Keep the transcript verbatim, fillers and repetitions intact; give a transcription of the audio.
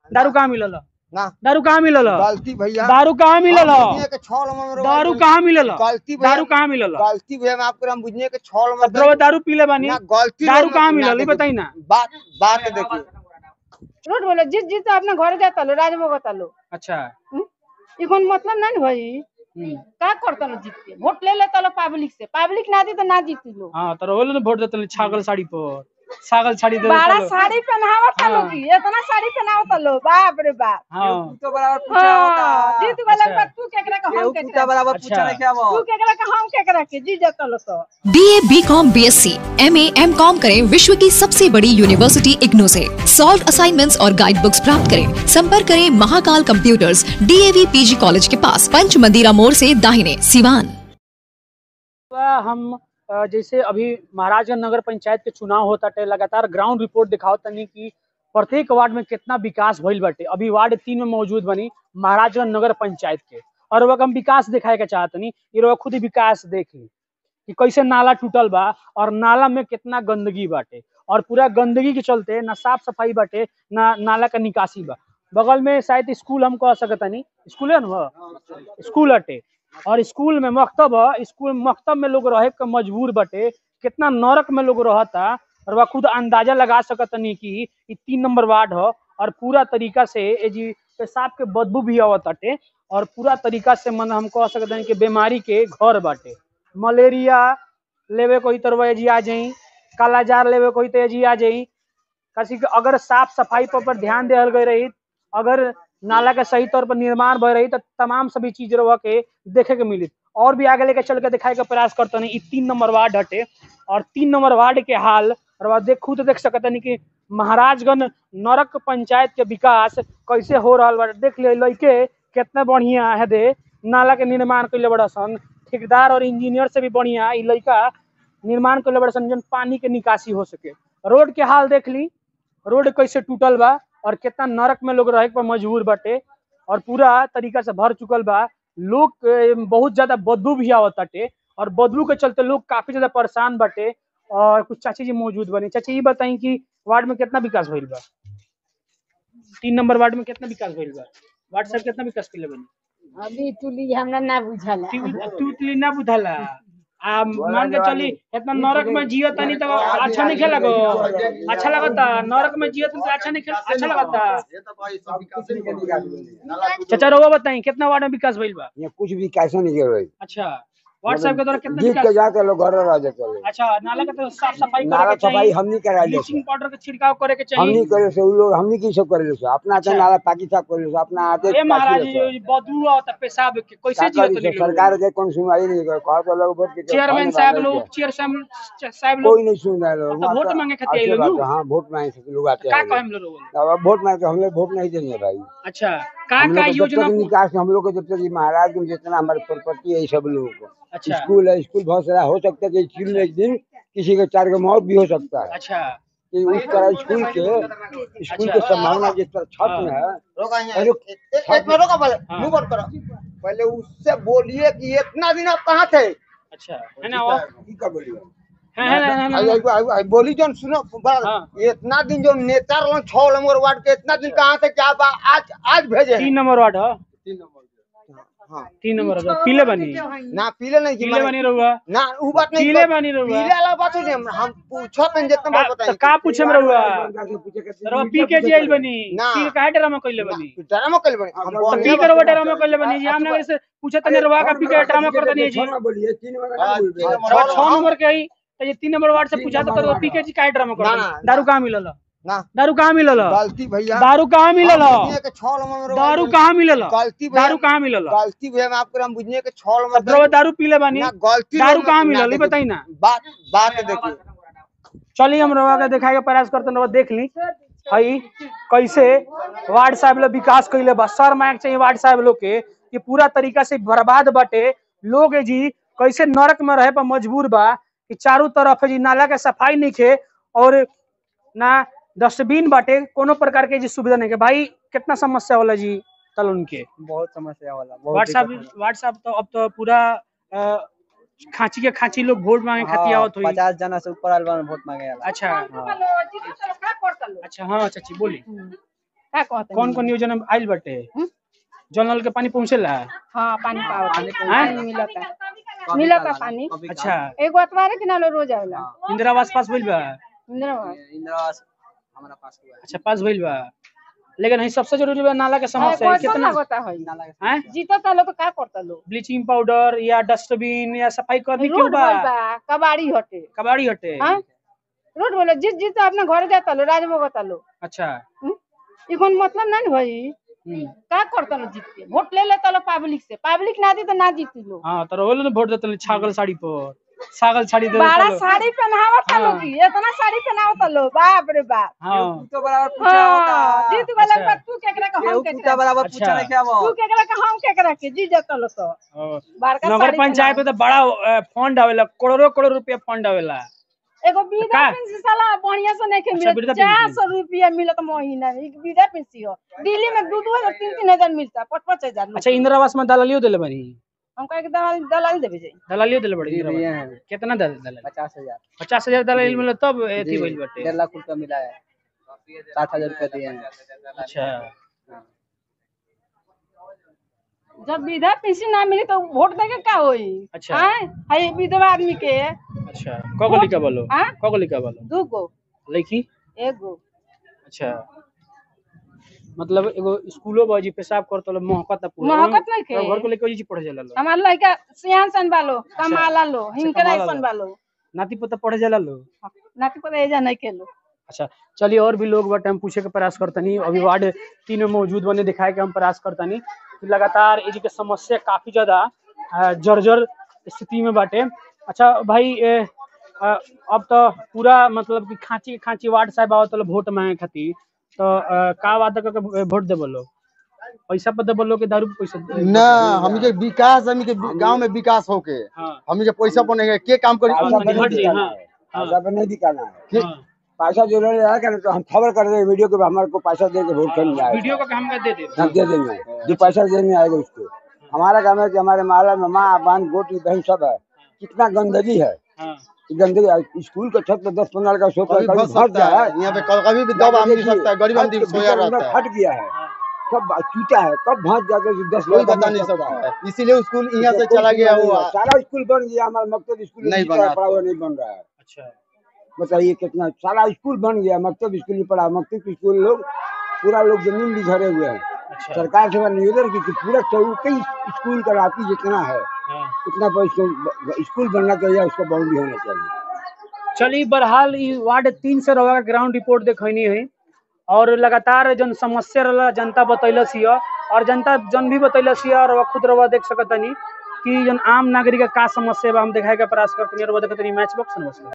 दारू कहाँ मिलल ना दारू कहाँ मिलल गलती भैया दारू कहाँ मिलल दारू कहाँ मिलल गलती दारू कहाँ मिलल गलती भैया हम आपको हम बुझने के छल मत रउआ दारू पीले बानी ना गलती दारू कहाँ मिलल बताई ना बात बात देखिए रोड बोले जिस जिस अपने घर जाता लो राजभोग होता लो अच्छा ये कौन मतलब नहीं भाई का करता लो जीत के वोट ले लेता लो पब्लिक से पब्लिक ना दी तो ना जीती लो हाँ तो रोल ने वोट देते छागल साड़ी पर छागल साड़ी दे बड़ा साड़ी पहनावता लो की इतना साड़ी पहनावता लो बाप रे बाप हां तो बराबर पूछा होता जीत वाला पर तू केकरा का हम केकरा बराबर पूछा नहीं क्या वो तू केकरा का हम केकरा के जी जाता लो तो BA, BCom, BSc, MA, MCom करें विश्व की सबसे बड़ी यूनिवर्सिटी इग्नू से। सॉल्व असाइनमेंट्स और गाइड बुक्स प्राप्त करें। संपर्क करें Mahakal computers, DAV PG college के पास, पंच मंदिरा मोड़ से दाहिने, सिवान। हम जैसे अभी महाराजगंज नगर पंचायत के चुनाव होता है, लगातार ग्राउंड रिपोर्ट दिखाओ तनी कि प्रत्येक वार्ड में कितना विकास भइल बाटे। अभी वार्ड तीन में मौजूद बनी महाराजगंज नगर पंचायत के, और वह हम विकास दिखाए के चाहतनी। ये खुद ही विकास देखी कि कैसे नाला टूटल बा और नाला में कितना गंदगी बाटे, और पूरा गंदगी के चलते ना साफ सफाई बाटे ना नाला का निकासी बा। बगल में शायद स्कूल हम कह सकतानी, स्कूल है ना, स्कूल अटे, और स्कूल में मकतब है, स्कूल मकतब में लोग रहे के मजबूर बटे। कितना नरक में लोग रहता, और वह खुद अंदाजा लगा सकतनी कि तीन नंबर वार्ड है, और पूरा तरीका से जी पेशाब के बदबू भी आवत बाटे, और पूरा तरीका से मन हम कह सकते कि बीमारी के घर बाटे। मलेरिया लेवे कोई तरह जी आ जाई, कालाजार लेवे कोई तो जी आ जाई। किसी के अगर साफ सफाई पर, पर ध्यान दिहल गई रही, अगर नाला के सही तौर पर निर्माण भय रही, तो तमाम सभी चीज रह के देखे के मिली। और भी आगे लेके चल के दिखाए के प्रयास करते नहीं। तीन नंबर वार्ड हटे, और तीन नंबर वार्ड के हाल और देख खुद देख सकते नहीं कि महाराजगंज नरक पंचायत के विकास कैसे हो रहा बा। देख ले लइके कितना बढ़िया है दे नाला के निर्माण कैले बड़ा सन, ठेकेदार और इंजीनियर से भी बढ़िया ई लइका निर्माण कैले बड़ा सन, जन पानी के निकासी हो सके। रोड के हाल देख ली, रोड कैसे टूटल बा और कितना नरक में लोग रहे पर मजबूर बाटे, और पूरा तरीका से भर चुकल बा। लोग बहुत ज्यादा बदबू भी आवत बाटे, और बदबू के चलते लोग काफी ज्यादा परेशान बाटे। और कुछ चाची जी मौजूद बने। चाची ये बताई कि वार्ड में कितना विकास भइल बा? तीन नंबर वार्ड में कितना विकास भइल बा? वार्ड साहब कितना विकास कैले बनी? अभी तुली हमरा ना बुझाला तुली ना बुझाला। आ मान के चली इतना नरक में जियो तनी तो अच्छा नहीं खेला गो, अच्छा लगता नरक में जियो तो अच्छा नहीं खेल, अच्छा लगता। चाचा रहुआ बताई कितना वार्ड में विकास भइल बा? ये कुछ भी कैसे नहीं कर रही। अच्छा वार्ड साहब के द्वारा कितना जीत के जाके लोग घर रह जाते हैं। अच्छा नाला के तो साफ सफाई नाला सफाई हम नहीं करा ले, ब्लीचिंग पाउडर के छिड़काव करे के चाहिए। हम नहीं करे से, वो लोग हम नहीं की सब करे से, अपना तो नाला पाकी साफ करे से, अपना आते ए महाराज जी बदबू आता पेशाब के कैसे जियत नहीं। सरकार के कौन सुनवाई नहीं करे, कह तो लोग वोट के चेयरमैन साहब लोग चेयरमैन साहब लोग कोई नहीं सुन रहा लोग। तो वोट मांगे खातिर आए लोग। हां वोट मांगे से लोग आते का हैं। कह हम लोग अब वोट मांगे हम लोग वोट नहीं देंगे भाई। अच्छा का का योजना निकास हम लोग को जब तक महाराज में जितना हमारे प्रॉपर्टी है सब लोगों को। अच्छा स्कूल है, स्कूल बहुत सारा हो सकता है कि स्कूल में एक दिन किसी के चार का मौत भी हो सकता है। अच्छा कि उस तरह स्कूल के स्कूल के संभावना जिस तरह छत में है। रोका एक में रोका पहले मुंह बंद करो, पहले उससे बोलिए कि इतना दिन आप कहाँ थे। अच्छा है ना वो क्या बोलिए है है ना बोली जो सुनो इतना दिन जो नेता रहो छह नंबर वार्ड के इतना दिन कहाँ थे, क्या आज आज भेजे? तीन नंबर वार्ड है, तीन नंबर हाँ तीन नंबर पीले बनी ना, पीले नहीं पीले बनी रहुआ ना, वो बात नहीं, पीले बनी रहुआ पीले वाला बात हो हम हम पूछो तन जितना बात बताइए। तो का पूछे में रहुआ रहुआ पी के जेल बनी पी काहे ड्रामा कइले बनी? ड्रामा कइले बनी तो पी के रहुआ ड्रामा कइले बनी हम नगर से पूछे तने रहुआ का पी के ड्रामा कर दनी जी। बोलिए तीन नंबर छह नंबर के आई तो ये तीन नंबर वार्ड से पूछा तो रहुआ पी के जी काहे ड्रामा कर? दारू कहां मिलल? ना दारू कहाँ मिलल? गलती भैया दारू कहाँ मिलल? दारू कहाँ मिलल? गलती दारू कहाँ मिलल? गलती भैया आपको हम बुझने के छल में ब्रो दारू पीले बानी गलती दारू कहाँ मिलल बताई ना। बात बात देखिए चलिए हम रवा के दिखाए के प्रयास करते रहो। देख ली हई कैसे वार्ड साहब लोग विकास कैले बा। सर माइक चाहिए वार्ड साहब लोग के कि पूरा तरीका से बर्बाद बाटे लोग जी, कैसे नरक में रहे पर मजबूर बा कि चारों तरफ जी नाला के सफाई नहीं खे और ना डस्टबिन बाटे, कोनो प्रकार के जी सुविधा नहीं के। भाई कितना समस्या होला जी तल उनके? बहुत समस्या होला। व्हाट्सएप व्हाट्सएप तो अब तो पूरा खांची के खांची लोग वोट मांगे खाती आवत हुई। पचास जना से ऊपर आलवा में वोट मांगे। अच्छा अच्छा हाँ चाची बोली का कहते कौन कौन योजना में आइल बाटे? जल नल के पानी पहुँचेला? हाँ पानी पावत हैं? पानी मिलता मिलता पानी। अच्छा एगो अतवारे के नालो रोज आवेला। इंदिरा आवास पास भइल बा? इंदिरा आवास इंदिरा आवास हमारा पास हुआ है। अच्छा पास भइल बा, लेकिन है सबसे जरूरी बा नाला के समस्या है। कितना होता है हैं? जीता तालो तो का करता लो? ब्लीचिंग पाउडर या डस्टबिन या सफाई कर्मी क्यों रोड बा? भइल बा, कबाड़ी हटे। कबाड़ी हटे? हाँ रोड बोलो जिस जिस अपना घर जाता लो राजभोग होता लो। अच्छा इकोन मतलब नहीं भाई हम्म का करता लो जीत के वोट ले लेता लो पब्लिक से, पब्लिक ना दी तो ना जीती लो। हाँ तो रोल ने वोट देते छागल साड़ी पर, छागल साड़ी दे बारह देते साड़ी पहनावता लो की इतना साड़ी पहनावता लो बाप रे बाप। हाँ तो बराबर पूछा होता हाँ, जीत वाला अच्छा। बात तू केकरा का हम कुत्ता केकरा बराबर अच्छा। पूछा नहीं क्या वो? तू केकरा का हम केकरा के जी जाता लो तो और बड़का नगर साड़ी पंचायत में तो बड़ा अ, फंड आवेला, करोड़ों करोड़ रुपया फंड आवेला। एगो बीड़ा का? पेंसिल साला बढ़िया से नहीं अच्छा, मिलत वृद्धा चार पेंसिल। सौ रुपया मिलत महीना में। एक बीड़ा पेंसिल हो दिल्ली में दो दो हजार तीन तीन हजार मिलता पाँच पाँच हजार लोग। अच्छा इंदिरा आवास में दलालियो देले बानी? हम कहे के दलाल दलाल देबे जाई दलालियो देले बड़ी इंदिरा दिए आवास हैं। में? कितना दल दलाल? पचास हजार पचास हजार दलाल मिले तब एथी जी, भइल बाटे। डेढ़ लाख रुपया मिला है, सात हजार रुपया दिए हैं। अच्छा जब विधवा पेंशन ना मिली तो वोट देके का होई? अच्छा। हैं है विधवा आदमी के अच्छा कगो लिखा बोलो? हाँ? कगो लिखा बोलो? दू गो लिखी? एगो अच्छा मतलब एगो स्कूलो बाजी पेशाब करत लो महकत पूरा महकत नहीं के। घर को लेके जी पढ़े जाला लो? हमार लड़का सियान सन बालो कमाला लो हिंकरा कमाला सन लो। बालो नाती पोता पढ़े जाला लो? नाती पर एजा नहीं के लो। अच्छा चलिए और भी लोग बटे हम पूछे के प्रयास करतनी। अभी वार्ड तीन में मौजूद बने दिखाए के हम प्रयास करतनी कि लगातार एजी के समस्या काफी ज्यादा अ, जर्जर स्थिति में बाटे। अच्छा भाई ए, अ, अब तो पूरा मतलब कि खांची खांची वार्ड साहब आवत लो वोट मांगे खातिर, तो अ, का वादा करके वोट देबो लोग? पैसा पर देबो लोग के दारू पे पैसा दे- ना हमनी के विकास हमनी के गांव में विकास होके हाँ हमनी के पैसा पर नहीं है के काम करी पैसा हट पर जी, नहीं हाँ, दिखाना है, हाँ। पैसा पर नहीं दिखाना है। हाँ। पैसा जो ले रहा है तो हम खबर कर देंगे वीडियो के हमारे को पैसा दे के वोट करने आएगा, वीडियो का हम दे दे हम दे देंगे जो पैसा देने आएगा उसको। हमारा काम है कि हमारे मोहल्ला में माँ बहन गोटी बहन सब है, कितना गंदगी है। हाँ गंदगी स्कूल के छत पे दस पंद्रह का सोता है, कभी कभी फंस फंस सकता गया है यहाँ पे कभी- कभी भी दब आदमी सकता है, गरीब आदमी सोया रहता है, फट गया है, कब चूटा है, कब भाग जाता है, दस कोई लोग बता नहीं सकता है। इसीलिए स्कूल यहाँ से चला गया वो सारा स्कूल बन गया, हमारा मकतब स्कूल नहीं नहीं बना पड़ा हुआ तो। नहीं बन रहा है। अच्छा बताइए कितना सारा स्कूल बन गया, मकतब स्कूल नहीं पड़ा, मकतब स्कूल लोग पूरा लोग जमीन भी झरे हुए हैं। अच्छा सरकार से निवेदन की कि पूरा चौकी स्कूल का राशि जितना है हाँ। उतना पर स्कूल बनना चाहिए, उसका बाउंड्री होना चाहिए। चलिए बहरहाल ई वार्ड तीन से रवा ग्राउंड रिपोर्ट देखनी है और लगातार जन समस्या रहा जनता बतैलस हिय और जनता जन भी बतैलस हिय और खुद रवा देख सकतनी कि जन आम नागरिक का समस्या बा हम दिखाए के प्रयास करतनी और देखतनी मैच बॉक्स नमस्कार।